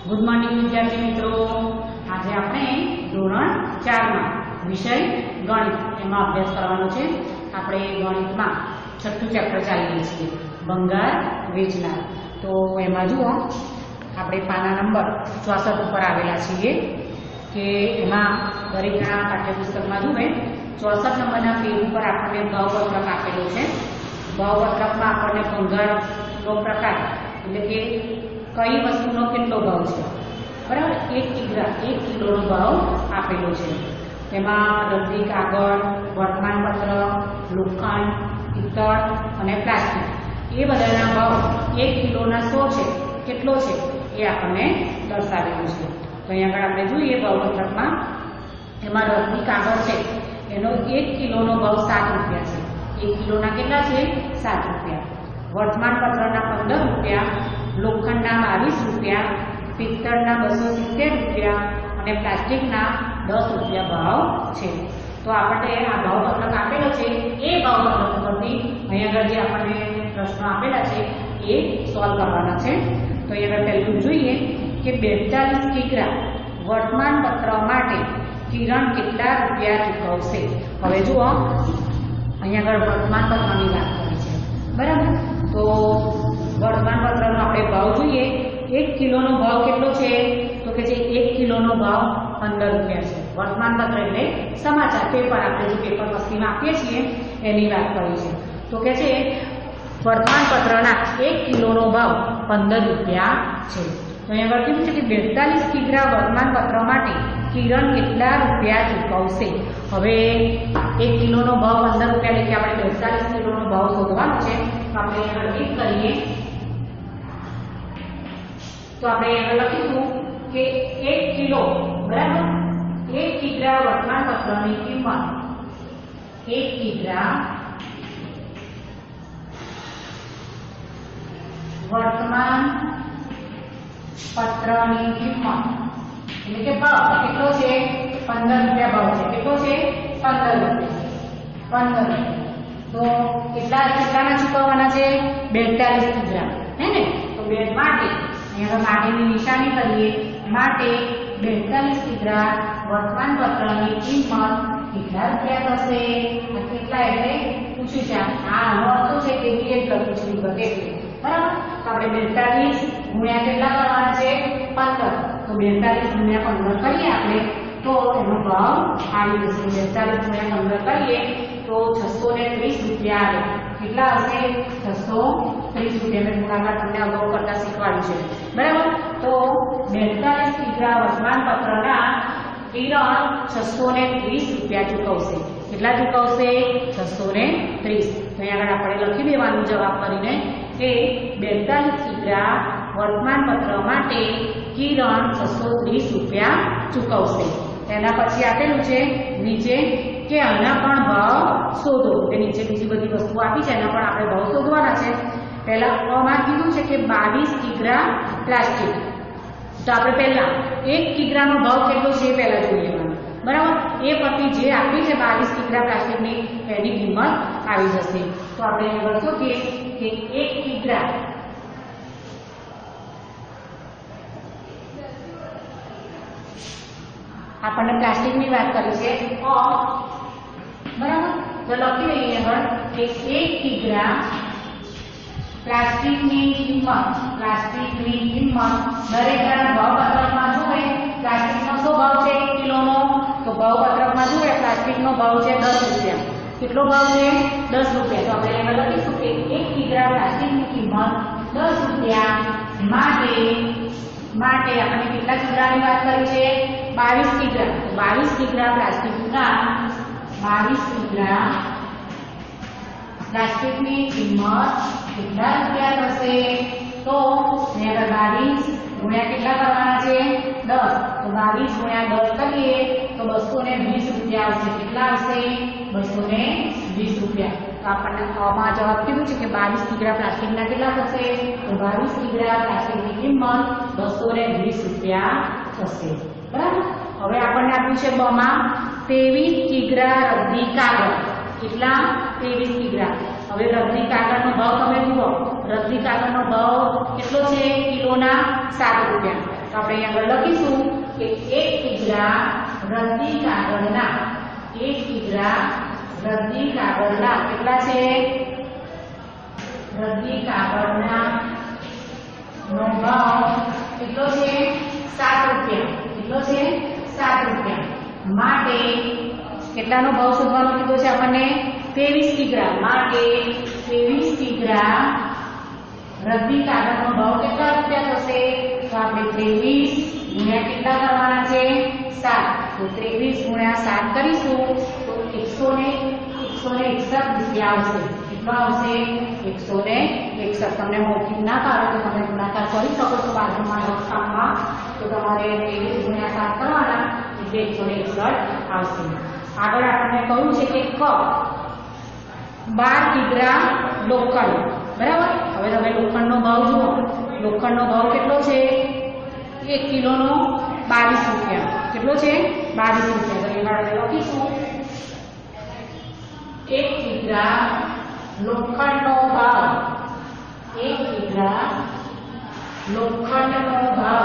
Good morning विद्यार्थी मित्रों। आज આપણે ધોરણ 4 માં વિષય ગણિત એમાં અભ્યાસ કરવાનો છે। આપણે ગણિતમાં છઠ્ઠું ચેપ્ટર ચાલી રહ્યું છે ભંગાર વેચનાર। તો એમાં જુઓ આપણે પાના નંબર 64 ઉપર આવેલા છીએ કે એમાં દરેકના પાઠ્યપુસ્તકમાં જુએ 64 નંબરના પેજ ઉપર આપણને ભાવપત્રક આપેલો છે। ભાવપત્રકમાં આપણને ભંગારનો પ્રકાર એટલે કે कई वस्तुओं કેટલો ભાવ છે બરાબર 1 કિલોનો ભાવ આપેલો છે। તેમાં રદ્દી કાગળ, વર્તમાનપત્ર, લોખંડ, પિત્તળ અને પ્લાસ્ટિક એ બધાના ભાવ 1 કિલોના 100 છે કેટલો છે એ આપણને દર્શાવેલું છે। તો અહીંયા આગળ આપણે જોઈએ ભાવપત્રકમાં એમાં રદ્દી કાગળ છે એનો 1 કિલોનો ભાવ 7 રૂપિયા છે। 1 કિલોના કેટલા છે 7 રૂપિયા। વર્તમાનપત્રના 15 રૂપિયા, લોખંડના 22 રૂપિયા, પિત્તળના 270 રૂપિયા અને પ્લાસ્ટિકના 10 રૂપિયા ભાવ છે। તો આપણે આ ભાવપત્રક આપેલો છે એ ભાવપત્રક પરથી અહીંયા આગળ જે આપણને પ્રશ્નો આપેલા છે એ સોલ્વ કરવાના છે। તો અહીંયા આગળ પહેલું જોઈએ કે 42 કિગ્રા વર્તમાનપત્ર માટે કિરણ કેટલા રૂપિયા ચૂકવશે। હવે જુઓ અહીંયા આગળ વર્તમાનપત્રની વાત કરી છે બરાબર। તો વર્તમાનપત્રનો આપણે ભાવ જોઈએ 1 કિલોનો ભાવ કેટલો છે તો કે જે 1 કિલોનો ભાવ 15 રૂપિયા છે। વર્તમાનપત્ર એટલે સમાચાર પેપર આપણે જે પેપર વસ્તીમાં આપીએ છીએ એની વાત કરી છે। તો કે છે વર્તમાનપત્રના 1 કિલોનો ભાવ 15 રૂપિયા છે। તો અહીંયા આગળ કીધું છે કે 42 કિગ્રા વર્તમાનપત્ર માટે કિરણ કેટલા રૂપિયા ચૂકવશે। હવે 1 કિલોનો ભાવ 15 રૂપિયા એટલે કે આપણે 42 કિલોનો ભાવ શોધવાનો છે। તો આપણે આગળ ક્લિક કરીએ તો આપણે આગળ લખીશું કે 1 કિલો બરાબર 1 કિગ્રા વર્તમાનપત્રની કિંમત 1 કિગ્રા વર્તમાનપત્રની કિંમત એટલે કે ભાવ કેટલો છે 15 રૂપિયા ભાવ છે। કેટલો છે 15 રૂપિયા। તો કેટલાના ચૂકવવાના છે 42 કિગ્રા હે ને। તો બે માટે અહીંયા માટેની નિશાની કરીએ માટે 42 કિગ્રા વર્તમાનપત્રની કિંમત કેટલા રૂપિયા થશે। આ કેટલા એટલે પૂછ્યું છે આ અર્થ છે કે ડિરેક્ટ લખ્યું છે વિગત એટલે બરાબર। તો આપણે 42 ગુણ્યા કેટલા કરવાના છે 15। તો 42 ગુણ્યા 15 કરીએ આપણે તો એનો ભાવ આવી જશે। 42 ગુણ્યા 15 કરીએ તો 630 રૂપિયા આવે। કેટલા હશે 630 રૂપિયા। મેં ગુણાકાર તમને અગાઉ કરતા શીખવાડ્યું છે બરાબર। તો 42 કિગ્રા વર્તમાનપત્રના કિરણ 630 રૂપિયા ચૂકવશે। કેટલા ચૂકવશે 630। તો અહીંયા આગળ આપણે લખી દેવાનું જવાબ કરીને કે 42 કિગ્રા વર્તમાનપત્ર માટે કિરણ 630 રૂપિયા ચૂકવશે। તેના પછી આપેલું છે નીચે કે આના પણ ભાવ શોધો। તે નીચે બીજી બધી વસ્તુ આપી છે એના પણ આપણે ભાવ શોધવાના છે। પહેલા આમાં કીધું છે કે 22 કિગ્રા પ્લાસ્ટિક। તો આપણે પહેલા 1 કિગ્રાનો ભાવ કેટલો છે એ પહેલા જોઈએ બરાબર। એ પછી જે આપી છે 22 કિગ્રા પ્લાસ્ટિકની એની કિંમત આવી જશે। તો આપણે આગળ શોધીએ કે 1 કિગ્રા આપણને પ્લાસ્ટિકની વાત કરી છે બરાબર। તો લખી લઈએ આગળ કે 1 કિગ્રા પ્લાસ્ટિકની કિંમત દરેકના ભાવપત્રકમાં જુએ પ્લાસ્ટિકનો શું ભાવ છે 1 કિલોનો। તો ભાવપત્રકમાં જુએ પ્લાસ્ટિકનો ભાવ છે 10 રૂપિયા। કેટલો ભાવ છે 10 રૂપિયા। તો આપણે એમાં લખીશું કે 1 કિગ્રા પ્લાસ્ટિકની કિંમત 10 રૂપિયા માટે આપણે કેટલા કિગ્રાની વાત કરી છે 22 કિગ્રા। તો 22 કિગ્રા પ્લાસ્ટિકના 22 કિગ્રા પ્લાસ્ટિકની કિંમત કેટલા રૂપિયા થશે। તો અહીંયા 22 ગુણ્યા કેટલા કરવાના છે 10। તો 22 ગુણ્યા 10 કરીએ તો 220 રૂપિયા આવશે। કેટલા આવશે 220 રૂપિયા। તો આપણને આમાં જવાબ કીધું છે કે 22 કિગ્રા પ્લાસ્ટિકના કેટલા થશે તો 22 કિગ્રા પ્લાસ્ટિકની કિંમત 220 રૂપિયા થશે બરાબર। હવે આપણને આપ્યું છે બમાં 23 કિગ્રા રદ્દી કાગળ। કેટલા 23 કિગ્રા। હવે રદ્દી કાગળનો ભાવ તમે જુઓ રદ્દી કાગળનો ભાવ કેટલો છે કિલોના 7 રૂપિયા। તો આપણે અહીંયા આગળ લખીશું કે 1 કિગ્રા રદ્દી કાગળના 1 કિગ્રા રદ્દી કાગળના કેટલા છે? રદ્દી કાગળના નો ભાવ કેટલો છે? 7 રૂપિયા. કેટલો છે? 7 રૂપિયા. માટે કેટલાનો ભાવ શોધવાનો કીધો છે આપણને? 23 કિગ્રા. માટે 23 કિગ્રા રદ્દી કાગળનો ભાવ કેટલા રૂપિયા થશે? તો આપણે 23 ગુણ્યા કેટલા કરવાના છે? 7. તો 23 ગુણ્યા 7 કરીશું તો 161 રૂપિયા આવશે. કેટલો આવશે? 161. તમને મૌખિક ના પાડો તો તમે ગુણાકાર કરી શકો છો બાજુમાં લખાણમાં. તો તમારે 23 ગુણ્યા 7 કરવાના એટલે 161 આવશે. આગળ આપણને કહ્યું છે કે ક 12 કિગ્રા લોખંડ. બરાબર. હવે તમે લોખંડનો ભાવ જુઓ. લોખંડનો ભાવ કેટલો છે? 1 કિલોનો 22 રૂપિયા. કેટલો છે? 22 રૂપિયા. તો એમાં આપણે લખીશું 1 કિગ્રા લોખંડનો ભાવ 1 કિગ્રા લોખંડનો ભાવ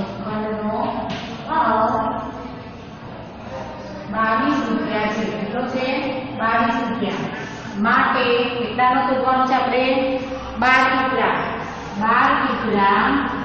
22 રૂપિયા છે. કેટલો છે? 22 રૂપિયા. માટે કેટલાનો શોધવાનો છે આપણે? 12 કિગ્રા. 12 કિગ્રા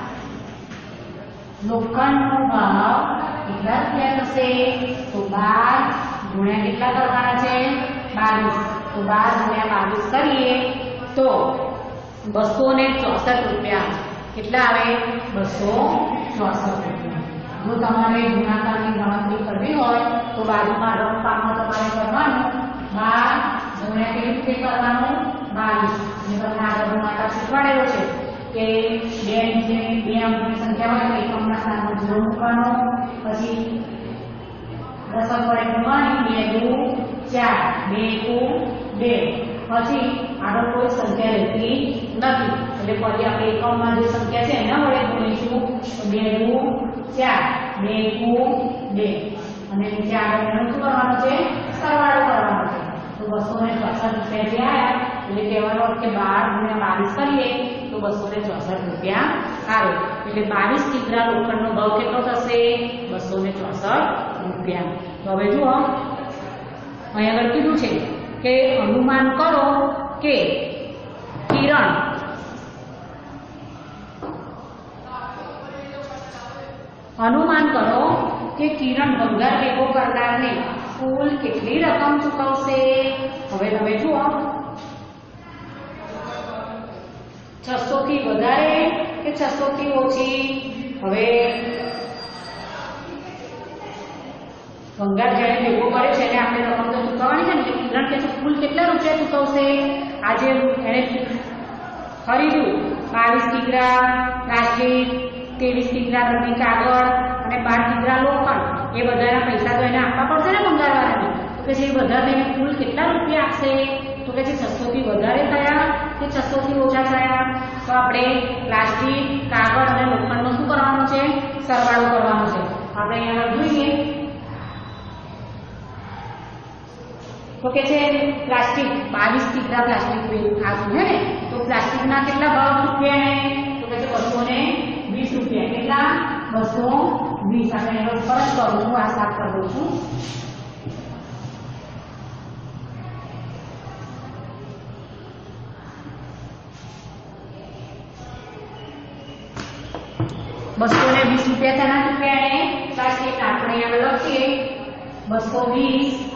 લોખંડનો ભાવ કેટલા રૂપિયા થશે? તો 12 ગુણ્યા કેટલા કરવાના છે? 22. તો 12 ગુણ્યા 22 કરીએ તો 264 રૂપિયા. કેટલા આવે? 264 રૂપિયા. જો તમારે ગુણાકારની ગણતરી કરવી હોય તો બાજુમાં રફામાં તમારે કરવાનું 12 ગુણ્યા કેવી રીતે કરવાનું? 22. અને તમને આગળ ગુણાકાર શીખવાડેલો છે કે 2 અંકની સંખ્યા હોય તો એકમના સ્થાનમાં 0 મૂકવાનો. પછી દશક વડે ગુણવાની 2 દુ 4 2 એકુ 2. પછી આગળ કોઈ સંખ્યા રહેતી નથી એટલે ફરી આપણે એકમમાં જે સંખ્યા છે એના વડે ગુણીશું. 2 દુ 4 2 એકુ 2 અને નીચે આગળ એનું શું કરવાનું છે? સરવાળો કરવાનો છે. તો 264 રૂપિયા જે આવ્યા એટલે કહેવાનો કે 12 ગુણ્યા 22 કરીએ તો 264 રૂપિયા આવે. એટલે 22 કિગ્રા લોખંડનો ભાવ કેટલો થશે? 264 રૂપિયા. તો હવે જુઓ અહીં આગળ કીધું છે કે અનુમાન કરો કે કિરણ ભંગાર ભેગો કરનારને કુલ કેટલી રકમ ચૂકવશે? હવે તમે જુઓ 600 થી વધારે કે 600 થી ઓછી? હવે ભંગાર જ્યારે ભેગો કરે છે એને આપણે રકમ તો ચૂકવવાની છે ને. કિરણ કે કુલ કેટલા રૂપિયા ચૂકવશે? આજે એને ખરીદ્યું 22 કિગ્રા પ્લાસ્ટિક, 23 કિગ્રા રદ્દી કાગળ અને 12 કિગ્રા લોખંડ. એ બધાના પૈસા તો એને આપવા પડશે ને ભંગારવાળાને. તો કે છે એ બધા થઈને કુલ કેટલા રૂપિયા આપશે? તો કે છે 600 થી વધારે થયા કે 600 થી ઓછા થયા? તો આપણે પ્લાસ્ટિક, કાગળ અને લોખંડનો શું કરવાનો છે? સરવાળો કરવાનો છે. આપણે અહીંયા જોઈએ તો કે છે પ્લાસ્ટિક 22 કિગ્રા પ્લાસ્ટિક આવ્યું છે ને. તો પ્લાસ્ટિકના કેટલા ભાવ રૂપિયા? તો કે છે 220 રૂપિયા. કેટલા? 220. આપણે એનો ફરક કરું છું. આ સાફ કરી દઉં છું. ₹220 તેના રૂપિયા પ્લાસ્ટિક આપણે અહીંયા લખીએ 220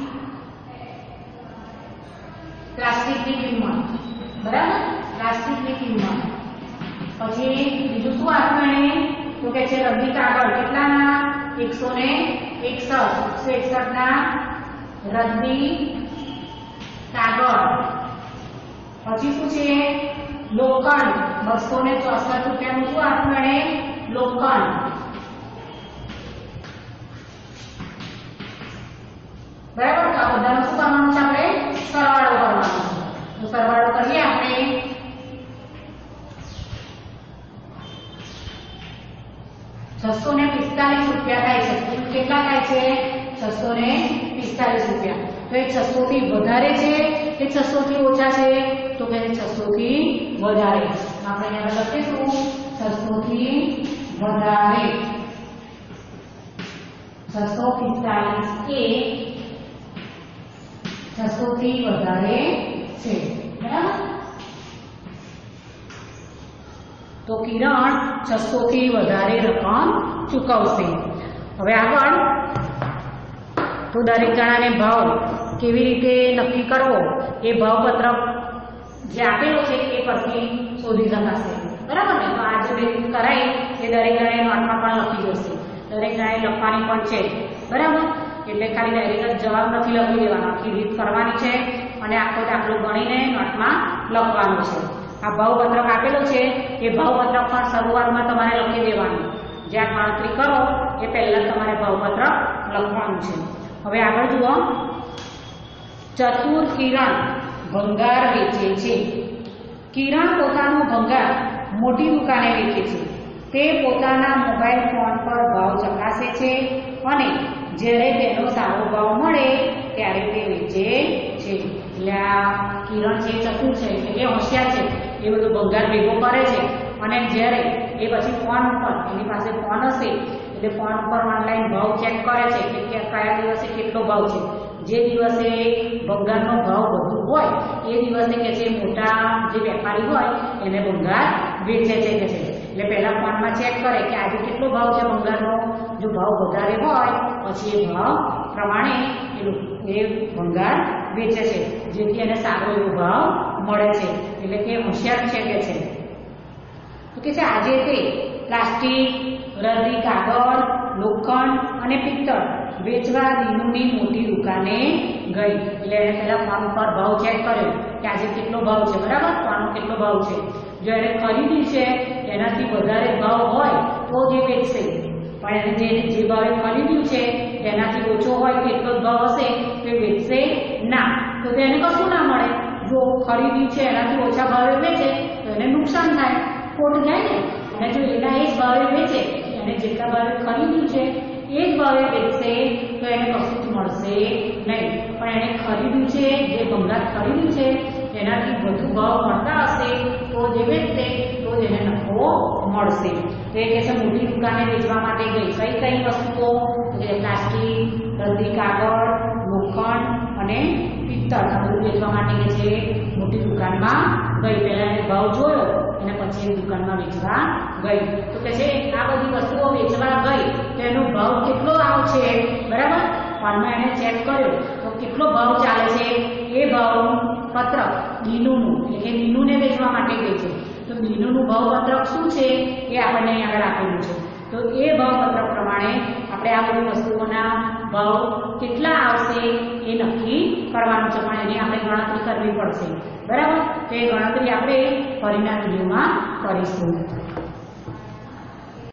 પ્લાસ્ટિકની કિંમત. બરાબર. પ્લાસ્ટિકની કિંમત. પછી બીજું શું આપણે? તો કે છે રદ્દી કાગળ કેટલાના? 161 ના રદ્દી કાગળ. પછી શું છે? લોખંડ 264 રૂપિયાનું શું આપણે? લોખંડ. બરાબર. તો આ બધાનું શું કરવાનું છે? આપણે સરવાળો કરવાનો છે. તો સરવાળો કરીએ આપણે. 645 રૂપિયા થાય છે. કેટલા થાય છે? 645 રૂપિયા. તો એ 600 થી વધારે છે કે 600 થી ઓછા છે? તો કે 600 થી વધારે. આપણે અહીંયા લખીશું 600 થી વધારે. 645 એ 600 થી વધારે છે, બરાબર? તો કિરણ 600 થી વધારે રકમ ચૂકવશે. હવે આગળ તો દરેક જણાને ભાવ કેવી રીતે નક્કી કરવો એ ભાવપત્રક જે આપેલો છે એ પરથી શોધી શકાશે, બરાબર ને? તો આ જે રીત કરાય એ દરેક જણાએ નોટમાં પણ લખી જશે, દરેક જણાએ લખવાની પણ છે, બરાબર? એટલે ખાલી ડાયરેક્ટ જવાબ નથી લખી દેવાનો, આખી રીત કરવાની છે અને આખો દાખલો ગણીને નોટમાં લખવાનું છે. આ ભાવપત્રક આપેલો છે એ ભાવપત્રક પણ શરૂઆતમાં તમારે લખી દેવાનું. જ્યાં ગણતરી કરો એ પહેલા તમારે ભાવપત્રક લખવાનું છે. હવે આગળ જુઓ, ચતુર કિરણ ભંગાર વેચે છે. કિરણ પોતાનો ભંગાર મોટી દુકાને વેચે છે. તે પોતાના મોબાઈલ ફોન પર ભાવ ચકાસે છે અને જ્યારે તેનો સારો ભાવ મળે ત્યારે તે વેચે છે. એટલે આ કિરણ છે ચતુર છે, એટલે કે હોશિયાર છે, એ બધું ભંગાર ભેગો કરે છે અને જ્યારે એ પછી ફોન ઉપર એની પાસે ફોન હશે એટલે ફોન ઉપર ઓનલાઈન ભાવ ચેક કરે છે કે કયા દિવસે કેટલો ભાવ છે. જે દિવસે ભંગારનો ભાવ વધુ હોય એ દિવસે કે છે મોટા જે વેપારી હોય એને ભંગાર વેચે છે કે છે. એટલે પહેલા ફોનમાં ચેક કરે કે આજે કેટલો ભાવ છે ભંગારનો. જો ભાવ વધારે હોય પછી એ ભાવ પ્રમાણે એ ભંગાર વેચે છે, જેથી એને સારો એવો ભાવ મળે છે. એટલે કે હોશિયાર છે કે છે. તો કે છે આજે તે પ્લાસ્ટિક, રદી, કાગળ, લોખંડ અને પિત્તળ વેચવા દીનુની મોટી દુકાને ગઈ. એટલે એને પહેલા ફોન પર ભાવ ચેક કર્યો કે આજે કેટલો ભાવ છે, બરાબર? ફોનનો કેટલો ભાવ છે. જો એને ખરીદી છે એનાથી વધારે ભાવ હોય તો જ એ વેચશે, પણ એને જે ભાવે ખરીદ્યું છે એનાથી ઓછો હોય કે એટલો જ ભાવ હશે તો એ વેચશે ના. તો તેને કશું ના મળે. જો ખરીદ્યું છે એનાથી ઓછા ભાવે વેચે તો એને નુકસાન થાય, ખોટ જાય ને. અને જો એના એ જ ભાવે વેચે, એને જેટલા ભાવે ખરીદ્યું છે એ જ ભાવે વેચશે તો એને કશું જ મળશે નહીં. પણ એને ખરીદ્યું છે, જે ભંગાર ખરીદ્યું છે એનાથી વધુ ભાવ મળતા હશે તો જે વેચશે તો જ એને નફો મળશે. તો એ કહે છે મોટી દુકાને વેચવા માટે ગઈ. કઈ કઈ વસ્તુઓ? પ્લાસ્ટિક, રદી, કાગળ, લોખંડ અને પિત્તળ આ બધું વેચવા માટે કે છે મોટી દુકાનમાં ગઈ. પહેલા એને ભાવ જોયો અને પછી એ દુકાનમાં વેચવા ગઈ. તો કે છે આ બધી વસ્તુઓ વેચવા ગઈ તો એનો ભાવ કેટલો આવશે, બરાબર? ફોનમાં એને ચેક કર્યો તો કેટલો ભાવ ચાલે છે એ ભાવ પત્રક દીનુનું, એટલે કે દીનુને વેચવા માટે ગઈ છે. તો દીનુનું ભાવપત્રક શું છે એ આપણને અહીં આગળ આપેલું છે. તો એ ભાવપત્રક પ્રમાણે આપણે આ બધી વસ્તુઓના ભાવ કેટલા આવશે એ નક્કી કરવાનું છે, પણ એની આપણે ગણતરી કરવી પડશે, બરાબર? તો એ ગણતરી આપણે ફરીના વિડીયોમાં કરીશું.